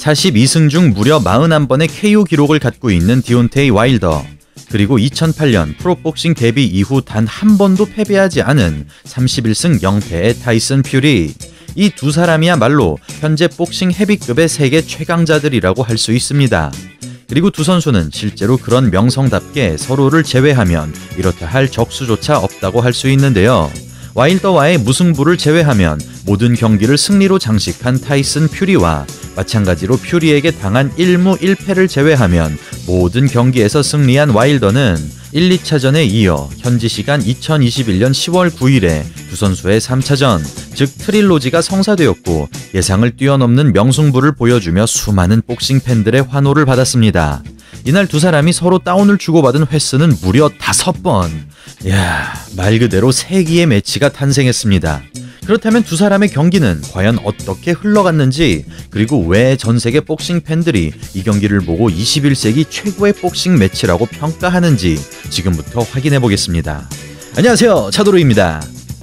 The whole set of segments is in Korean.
42승 중 무려 41번의 KO 기록을 갖고 있는 디온테이 와일더, 그리고 2008년 프로복싱 데뷔 이후 단 한 번도 패배하지 않은 31승 0패의 타이슨 퓨리. 이 두 사람이야말로 현재 복싱 헤비급의 세계 최강자들이라고 할 수 있습니다. 그리고 두 선수는 실제로 그런 명성답게 서로를 제외하면 이렇다 할 적수조차 없다고 할 수 있는데요. 와일더와의 무승부를 제외하면 모든 경기를 승리로 장식한 타이슨 퓨리와 마찬가지로 퓨리에게 당한 1무 1패를 제외하면 모든 경기에서 승리한 와일더는 1, 2차전에 이어 현지 시간 2021년 10월 9일에 두 선수의 3차전, 즉 트릴로지가 성사되었고 예상을 뛰어넘는 명승부를 보여주며 수많은 복싱 팬들의 환호를 받았습니다. 이날 두 사람이 서로 다운을 주고받은 횟수는 무려 5번. 이야, 말 그대로 세기의 매치가 탄생했습니다. 그렇다면 두 사람의 경기는 과연 어떻게 흘러갔는지, 그리고 왜 전 세계 복싱 팬들이 이 경기를 보고 21세기 최고의 복싱 매치라고 평가하는지 지금부터 확인해 보겠습니다. 안녕하세요, 차도르입니다.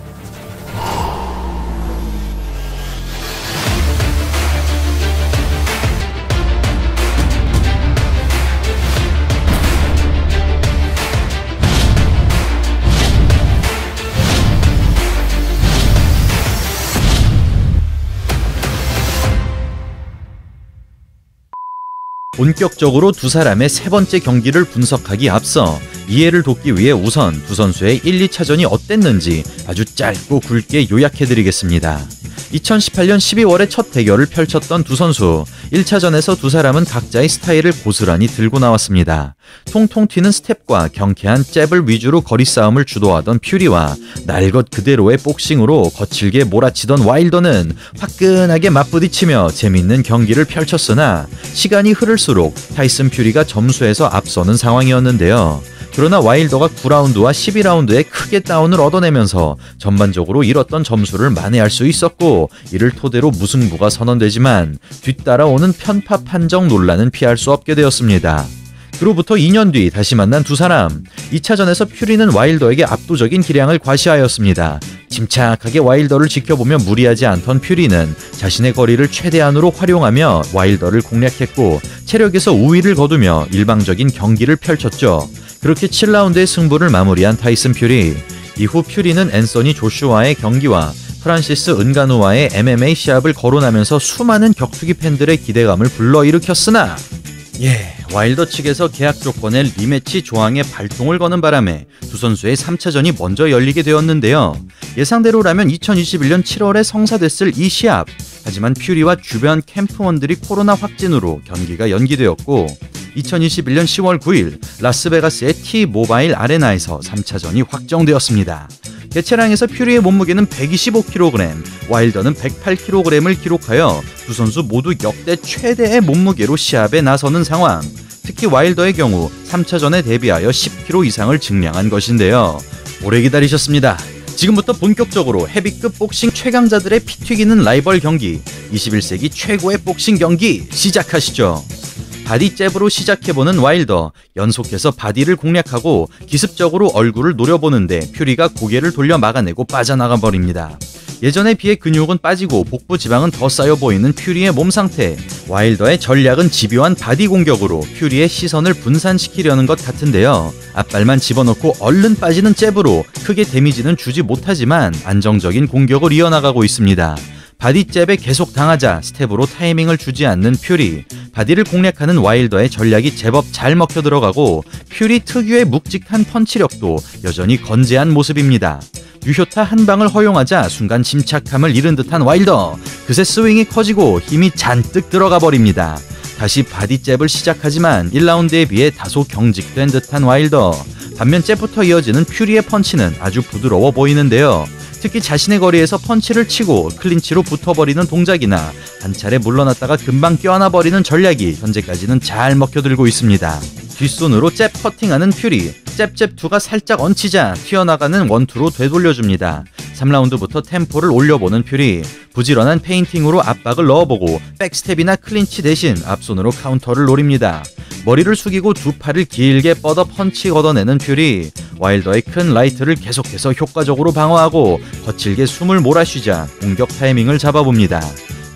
본격적으로 두 사람의 세 번째 경기를 분석하기 앞서 이해를 돕기 위해 우선 두 선수의 1, 2차전이 어땠는지 아주 짧고 굵게 요약해드리겠습니다. 2018년 12월에 첫 대결을 펼쳤던 두 선수. 1차전에서 두 사람은 각자의 스타일을 고스란히 들고 나왔습니다. 통통 튀는 스텝과 경쾌한 잽을 위주로 거리 싸움을 주도하던 퓨리와 날 것 그대로의 복싱으로 거칠게 몰아치던 와일더는 화끈하게 맞부딪히며 재밌는 경기를 펼쳤으나 시간이 흐를수록 타이슨 퓨리가 점수에서 앞서는 상황이었는데요. 그러나 와일더가 9라운드와 12라운드에 크게 다운을 얻어내면서 전반적으로 잃었던 점수를 만회할 수 있었고, 이를 토대로 무승부가 선언되지만 뒤따라오는 편파 판정 논란은 피할 수 없게 되었습니다. 그로부터 2년 뒤 다시 만난 두 사람. 2차전에서 퓨리는 와일더에게 압도적인 기량을 과시하였습니다. 침착하게 와일더를 지켜보며 무리하지 않던 퓨리는 자신의 거리를 최대한으로 활용하며 와일더를 공략했고 체력에서 우위를 거두며 일방적인 경기를 펼쳤죠. 그렇게 7라운드의 승부를 마무리한 타이슨 퓨리. 이후 퓨리는 앤서니 조슈아의 경기와 프란시스 은가누와의 MMA 시합을 거론하면서 수많은 격투기 팬들의 기대감을 불러일으켰으나 와일더 측에서 계약 조건의 리매치 조항에 발동을 거는 바람에 두 선수의 3차전이 먼저 열리게 되었는데요. 예상대로라면 2021년 7월에 성사됐을 이 시합. 하지만 퓨리와 주변 캠프원들이 코로나 확진으로 경기가 연기되었고 2021년 10월 9일 라스베가스의 T-모바일 아레나에서 3차전이 확정되었습니다. 개체량에서 퓨리의 몸무게는 125kg, 와일더는 108kg을 기록하여 두 선수 모두 역대 최대의 몸무게로 시합에 나서는 상황. 특히 와일더의 경우 3차전에 대비하여 10kg 이상을 증량한 것인데요. 오래 기다리셨습니다. 지금부터 본격적으로 헤비급 복싱 최강자들의 피 튀기는 라이벌 경기, 21세기 최고의 복싱 경기 시작하시죠. 바디 잽으로 시작해보는 와일더. 연속해서 바디를 공략하고 기습적으로 얼굴을 노려보는데 퓨리가 고개를 돌려 막아내고 빠져나가 버립니다. 예전에 비해 근육은 빠지고 복부 지방은 더 쌓여 보이는 퓨리의 몸 상태. 와일더의 전략은 집요한 바디 공격으로 퓨리의 시선을 분산시키려는 것 같은데요. 앞발만 집어넣고 얼른 빠지는 잽으로 크게 데미지는 주지 못하지만 안정적인 공격을 이어나가고 있습니다. 바디 잽에 계속 당하자 스텝으로 타이밍을 주지 않는 퓨리. 바디를 공략하는 와일더의 전략이 제법 잘 먹혀 들어가고 퓨리 특유의 묵직한 펀치력도 여전히 건재한 모습입니다. 유효타 한 방을 허용하자 순간 침착함을 잃은 듯한 와일더. 그새 스윙이 커지고 힘이 잔뜩 들어가 버립니다. 다시 바디 잽을 시작하지만 1라운드에 비해 다소 경직된 듯한 와일더. 반면 잽부터 이어지는 퓨리의 펀치는 아주 부드러워 보이는데요. 특히 자신의 거리에서 펀치를 치고 클린치로 붙어버리는 동작이나 한 차례 물러났다가 금방 껴안아버리는 전략이 현재까지는 잘 먹혀들고 있습니다. 뒷손으로 잽 커팅하는 퓨리. 잽2가 살짝 얹히자 튀어나가는 원투로 되돌려줍니다. 3라운드부터 템포를 올려보는 퓨리. 부지런한 페인팅으로 압박을 넣어보고 백스텝이나 클린치 대신 앞손으로 카운터를 노립니다. 머리를 숙이고 두 팔을 길게 뻗어 펀치 걷어내는 퓨리. 와일더의 큰 라이트를 계속해서 효과적으로 방어하고 거칠게 숨을 몰아쉬자 공격 타이밍을 잡아봅니다.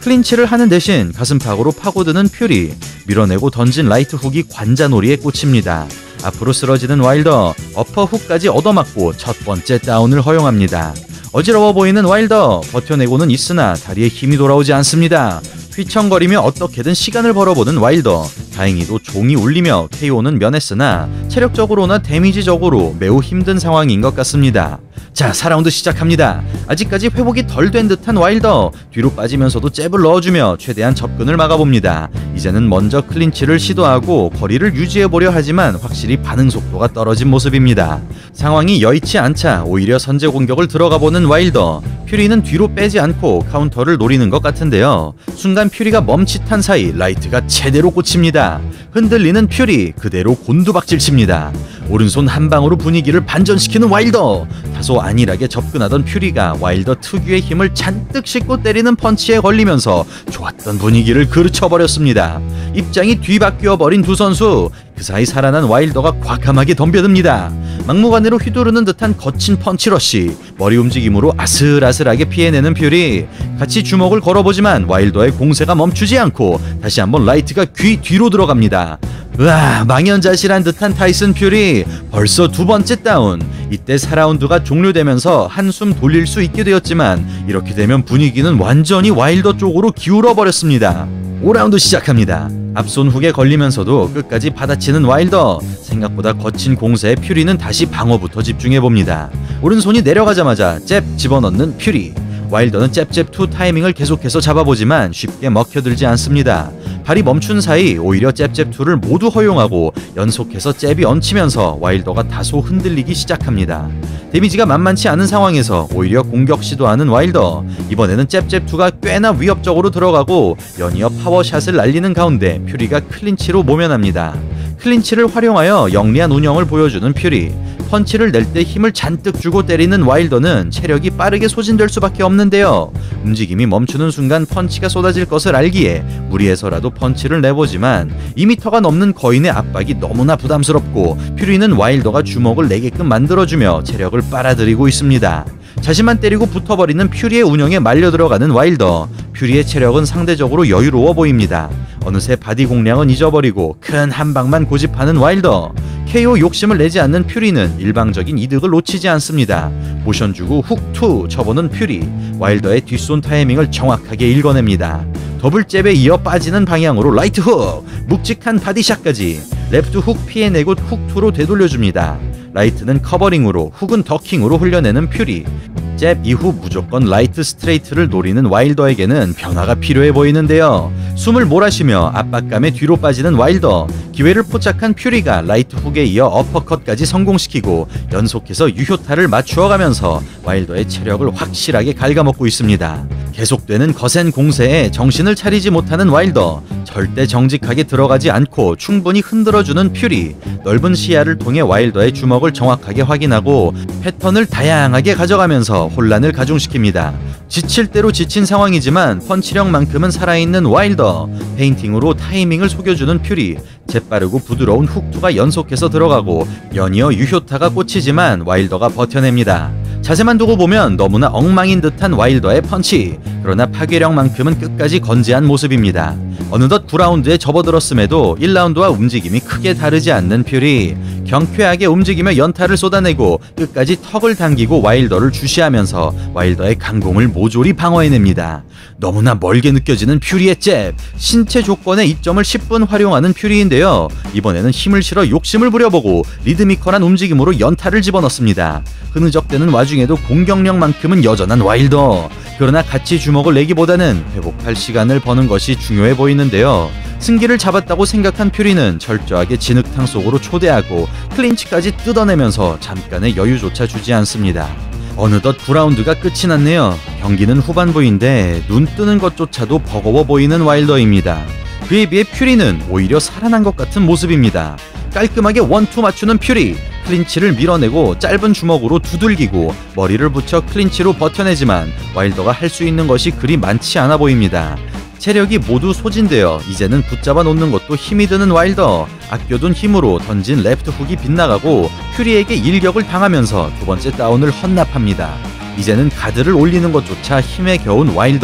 클린치를 하는 대신 가슴팍으로 파고드는 퓨리, 밀어내고 던진 라이트 훅이 관자놀이에 꽂힙니다. 앞으로 쓰러지는 와일더, 어퍼 훅까지 얻어맞고 첫 번째 다운을 허용합니다. 어지러워 보이는 와일더, 버텨내고는 있으나 다리에 힘이 돌아오지 않습니다. 휘청거리며 어떻게든 시간을 벌어보는 와일더, 다행히도 종이 울리며 KO는 면했으나 체력적으로나 데미지적으로 매우 힘든 상황인 것 같습니다. 자, 4라운드 시작합니다. 아직까지 회복이 덜 된 듯한 와일더, 뒤로 빠지면서도 잽을 넣어주며 최대한 접근을 막아봅니다. 이제는 먼저 클린치를 시도하고 거리를 유지해보려 하지만 확실히 반응 속도가 떨어진 모습입니다. 상황이 여의치 않자 오히려 선제 공격을 들어가보는 와일더, 퓨리는 뒤로 빼지 않고 카운터를 노리는 것 같은데요. 순간 퓨리가 멈칫한 사이 라이트가 제대로 꽂힙니다. 흔들리는 퓨리, 그대로 곤두박질 칩니다. 오른손 한 방으로 분위기를 반전시키는 와일더, 다소 안일하게 접근하던 퓨리가 와일더 특유의 힘을 잔뜩 싣고 때리는 펀치에 걸리면서 좋았던 분위기를 그르쳐버렸습니다. 입장이 뒤바뀌어 버린 두 선수, 그 사이 살아난 와일더가 과감하게 덤벼듭니다. 막무가내로 휘두르는 듯한 거친 펀치러시, 머리 움직임으로 아슬아슬하게 피해내는 퓨리, 같이 주먹을 걸어보지만 와일더의 공세가 멈추지 않고 다시 한번 라이트가 귀 뒤로 들어갑니다. 으아, 망연자실한 듯한 타이슨 퓨리, 벌써 두 번째 다운. 이때 4라운드가 종료되면서 한숨 돌릴 수 있게 되었지만 이렇게 되면 분위기는 완전히 와일더 쪽으로 기울어 버렸습니다. 5라운드 시작합니다. 앞손 훅에 걸리면서도 끝까지 받아치는 와일더, 생각보다 거친 공세에 퓨리는 다시 방어부터 집중해봅니다. 오른손이 내려가자마자 잽 집어넣는 퓨리, 와일더는 잽잽2 타이밍을 계속해서 잡아보지만 쉽게 먹혀들지 않습니다. 발이 멈춘 사이 오히려 잽잽2를 모두 허용하고 연속해서 잽이 얹히면서 와일더가 다소 흔들리기 시작합니다. 데미지가 만만치 않은 상황에서 오히려 공격 시도하는 와일더, 이번에는 잽잽2가 꽤나 위협적으로 들어가고 연이어 파워샷을 날리는 가운데 퓨리가 클린치로 모면합니다. 클린치를 활용하여 영리한 운영을 보여주는 퓨리, 펀치를 낼 때 힘을 잔뜩 주고 때리는 와일더는 체력이 빠르게 소진될 수밖에 없는데요. 움직임이 멈추는 순간 펀치가 쏟아질 것을 알기에 무리해서라도 펀치를 내보지만 2m가 넘는 거인의 압박이 너무나 부담스럽고 퓨리는 와일더가 주먹을 내게끔 만들어주며 체력을 빨아들이고 있습니다. 자신만 때리고 붙어버리는 퓨리의 운영에 말려 들어가는 와일더, 퓨리의 체력은 상대적으로 여유로워 보입니다. 어느새 바디 공략은 잊어버리고 큰 한 방만 고집하는 와일더, KO 욕심을 내지 않는 퓨리는 일방적인 이득을 놓치지 않습니다. 모션 주고 훅2 쳐보는 퓨리, 와일더의 뒷손 타이밍을 정확하게 읽어냅니다. 더블 잽에 이어 빠지는 방향으로 라이트 훅, 묵직한 바디샷까지 레프트 훅 피해내고 훅2로 되돌려줍니다. 라이트는 커버링으로, 훅은 더킹으로 흘려내는 퓨리, 잽 이후 무조건 라이트 스트레이트를 노리는 와일더에게는 변화가 필요해 보이는데요. 숨을 몰아쉬며 압박감에 뒤로 빠지는 와일더, 기회를 포착한 퓨리가 라이트 훅에 이어 어퍼컷까지 성공시키고 연속해서 유효타를 맞추어가면서 와일더의 체력을 확실하게 갉아먹고 있습니다. 계속되는 거센 공세에 정신을 차리지 못하는 와일더, 절대 정직하게 들어가지 않고 충분히 흔들어주는 퓨리, 넓은 시야를 통해 와일더의 주먹을 정확하게 확인하고 패턴을 다양하게 가져가면서 혼란을 가중시킵니다. 지칠 대로 지친 상황이지만 펀치력만큼은 살아있는 와일더, 페인팅으로 타이밍을 속여주는 퓨리, 재빠르고 부드러운 훅투가 연속해서 들어가고 연이어 유효타가 꽂히지만 와일더가 버텨냅니다. 자세만 두고 보면 너무나 엉망인 듯한 와일더의 펀치, 그러나 파괴력만큼은 끝까지 건재한 모습입니다. 어느덧 9라운드에 접어들었음에도 1라운드와 움직임이 크게 다르지 않는 퓨리, 경쾌하게 움직이며 연타를 쏟아내고 끝까지 턱을 당기고 와일더를 주시하면서 와일더의 강공을 모조리 방어해냅니다. 너무나 멀게 느껴지는 퓨리의 잽, 신체 조건의 이점을 10분 활용하는 퓨리인데요. 이번에는 힘을 실어 욕심을 부려보고 리드미컬한 움직임으로 연타를 집어넣습니다. 흐느적대는 와중에도 공격력만큼은 여전한 와일더, 그러나 같이 주먹을 내기보다는 회복할 시간을 버는 것이 중요해 보이는데요. 승기를 잡았다고 생각한 퓨리는 철저하게 진흙탕 속으로 초대하고 클린치까지 뜯어내면서 잠깐의 여유조차 주지 않습니다. 어느덧 9라운드가 끝이 났네요. 경기는 후반부인데 눈 뜨는 것조차도 버거워 보이는 와일더입니다. 그에 비해 퓨리는 오히려 살아난 것 같은 모습입니다. 깔끔하게 원투 맞추는 퓨리, 클린치를 밀어내고 짧은 주먹으로 두들기고 머리를 붙여 클린치로 버텨내지만 와일더가 할 수 있는 것이 그리 많지 않아 보입니다. 체력이 모두 소진되어 이제는 붙잡아 놓는 것도 힘이 드는 와일더, 아껴둔 힘으로 던진 레프트 훅이 빗나가고 퓨리에게 일격을 당하면서 두 번째 다운을 헌납합니다. 이제는 가드를 올리는 것조차 힘에 겨운 와일더,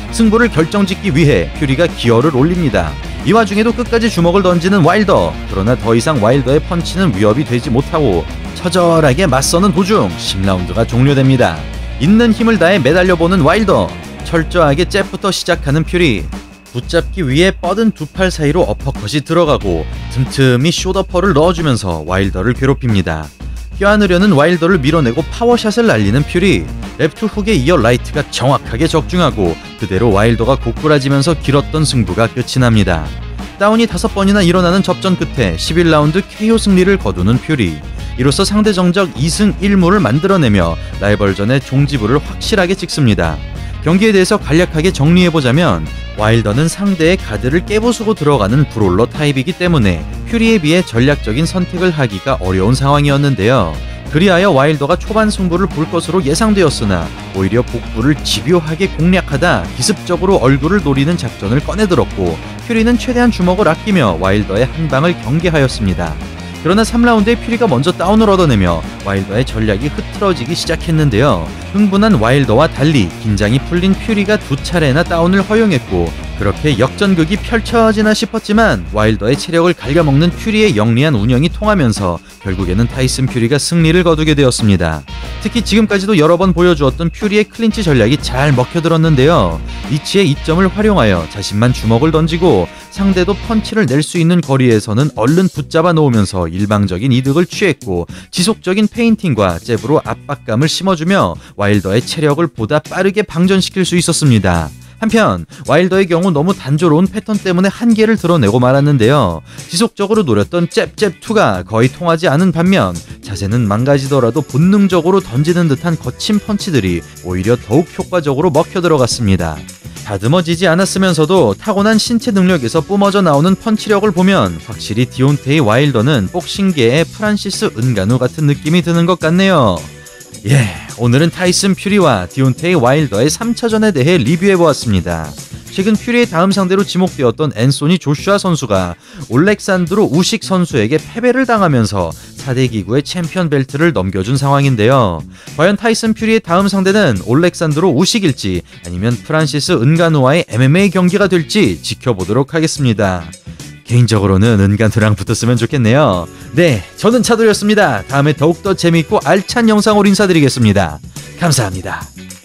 승부를 결정짓기 위해 퓨리가 기어를 올립니다. 이 와중에도 끝까지 주먹을 던지는 와일더. 그러나 더 이상 와일더의 펀치는 위협이 되지 못하고 처절하게 맞서는 도중 10라운드가 종료됩니다. 있는 힘을 다해 매달려보는 와일더. 철저하게 잽부터 시작하는 퓨리. 붙잡기 위해 뻗은 두 팔 사이로 어퍼컷이 들어가고 틈틈이 숏어퍼를 넣어주면서 와일더를 괴롭힙니다. 껴안으려는 와일더를 밀어내고 파워샷을 날리는 퓨리. 레프트 훅에 이어 라이트가 정확하게 적중하고 그대로 와일더가 고꾸라지면서 길었던 승부가 끝이 납니다. 다운이 5번이나 일어나는 접전 끝에 11라운드 KO 승리를 거두는 퓨리. 이로써 상대 정적 2승 1무를 만들어내며 라이벌전의 종지부를 확실하게 찍습니다. 경기에 대해서 간략하게 정리해보자면 와일더는 상대의 가드를 깨부수고 들어가는 브롤러 타입이기 때문에 퓨리에 비해 전략적인 선택을 하기가 어려운 상황이었는데요. 그리하여 와일더가 초반 승부를 볼 것으로 예상되었으나 오히려 복부를 집요하게 공략하다 기습적으로 얼굴을 노리는 작전을 꺼내들었고 퓨리는 최대한 주먹을 아끼며 와일더의 한 방을 경계하였습니다. 그러나 3라운드에 퓨리가 먼저 다운을 얻어내며 와일더의 전략이 흐트러지기 시작했는데요. 흥분한 와일더와 달리 긴장이 풀린 퓨리가 2차례나 다운을 허용했고 그렇게 역전극이 펼쳐지나 싶었지만 와일더의 체력을 갉아먹는 퓨리의 영리한 운영이 통하면서 결국에는 타이슨 퓨리가 승리를 거두게 되었습니다. 특히 지금까지도 여러 번 보여주었던 퓨리의 클린치 전략이 잘 먹혀들었는데요. 리치의 이점을 활용하여 자신만 주먹을 던지고 상대도 펀치를 낼 수 있는 거리에서는 얼른 붙잡아 놓으면서 일방적인 이득을 취했고 지속적인 페인팅과 잽으로 압박감을 심어주며 와일더의 체력을 보다 빠르게 방전시킬 수 있었습니다. 한편 와일더의 경우 너무 단조로운 패턴 때문에 한계를 드러내고 말았는데요. 지속적으로 노렸던 잽잽2가 거의 통하지 않은 반면 자세는 망가지더라도 본능적으로 던지는 듯한 거친 펀치들이 오히려 더욱 효과적으로 먹혀 들어갔습니다. 다듬어지지 않았으면서도 타고난 신체 능력에서 뿜어져 나오는 펀치력을 보면 확실히 디온테이 와일더는 복싱계의 프란시스 은가누 같은 느낌이 드는 것 같네요. 오늘은 타이슨 퓨리와 디온테이 와일더의 3차전에 대해 리뷰해보았습니다. 최근 퓨리의 다음 상대로 지목되었던 앤소니 조슈아 선수가 올렉산드로 우식 선수에게 패배를 당하면서 4대 기구의 챔피언 벨트를 넘겨준 상황인데요. 과연 타이슨 퓨리의 다음 상대는 올렉산드로 우식일지 아니면 프란시스 은가누와의 MMA 경기가 될지 지켜보도록 하겠습니다. 개인적으로는 은가누랑 붙었으면 좋겠네요. 저는 차돌이었습니다. 다음에 더욱더 재미있고 알찬 영상으로 인사드리겠습니다. 감사합니다.